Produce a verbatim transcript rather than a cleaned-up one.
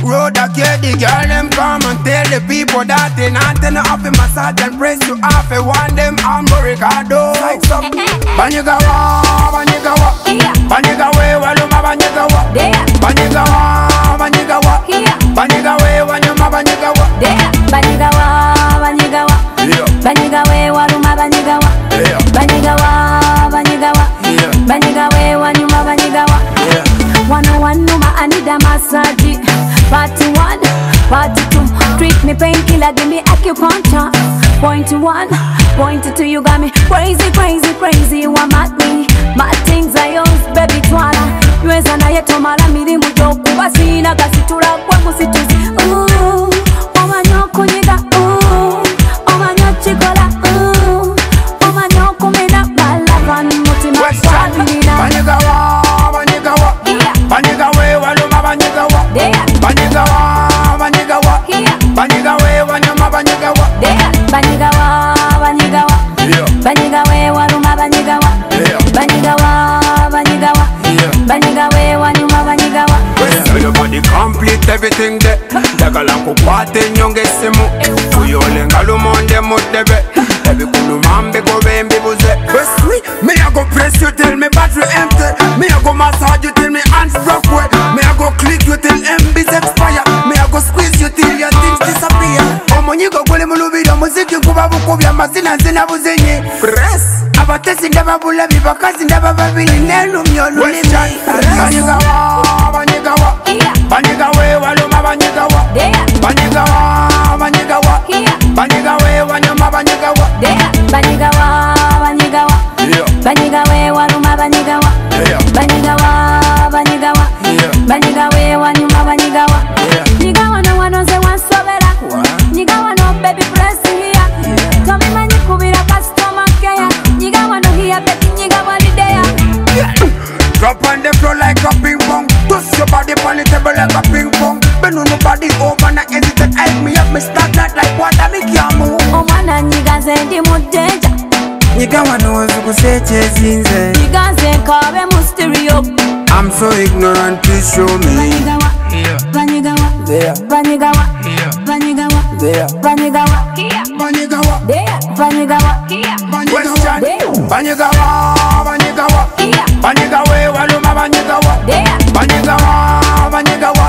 road, I care the girl them come and tell the people that they not turn off in massage and press you off. I want them Amber Ricardo. Banyigawa, Banyigawa, Banyigawa, Waluma Banyigawa, Banyigawa, Banyigawa, Banyigawa, Wanyuma Banyigawa, Banyigawa, Banyigawa, Banyigawa, Waluma Banyigawa, Banyigawa, Banyigawa, Banyigawa, Wanyuma Banyigawa. One on one, Numa, I need a massage. Party one, party two, treat me painkiller, give me acupuncture. Point one, point two, you got me crazy, crazy, crazy. You want mad me, mad things I use, baby twala. You is an ayato mala miri mujoku, basina gasitura kwa musituzi. Ooh, omanyoko nyiga, ooh, omanyochi kola, ooh, omanyoko mena malavan mutima sabina. Banyigawa, Banyigawa, Banyigawa, Waluma Banyigawa, Banyigawa, Banyigawa, Banyigawa, Wanyuma Banyigawa, Banyigawa, Banyigawa, Banyigawa, Waluma Banyigawa, Banyigawa, Banyigawa, Banyigawa, Wanyuma Banyigawa. Your body complete everything there. Dagala kukwate nyonge simu. Kuyole ngalumonde mudebe. Every kulu mambe go bembe buze. Best we, me I go press you till me battery empty. Me I go massage you till me hands rock way. Me I go click you till M B's expire. Me I go squeeze you till your things disappear. Omonyigo gole mulubira muziki kubabu kubya mazina zina buzenye. Press. Abatesi ndababula bibakazi ndabababili nenu myolu limi. Banyigawa, Banyigawa, Banyigawa, Waluma Banyigawa, Banyigawa, Banyigawa, Banyigawa, Wanyuma Banyigawa, Banyigawa, Banyigawa, Banyigawa, Waluma Banyigawa, Banyigawa, Banyigawa, Banyigawa, Wanyuma Banyigawa. Nyigawa no one knows one sobera. Nyigawa no baby press here. Tommy Manyikubira customer care. Nyigawa no here baby Nyigawa ni there. Drop on the floor like a ping pong. Twist your body on the table like a ping pong. Bend on nobody over, not hesitate. Hype me up, me start that like water, me can't move. Oh mwana nyigaze ndi mudeja. Nyigawa knows who say chezinze. Nyigaze kabe mu stereo. I'm so ignorant, please show me. Banyigawa, Banyigawa, There, Banyigawa, Banyigawa, there, Banyigawa, Banyigawa, there, Banyigawa, Banyigawa, there, Banyigawa, Banyigawa, Banyigawa, Waluma Banyigawa, there, Banyigawa, Banyigawa,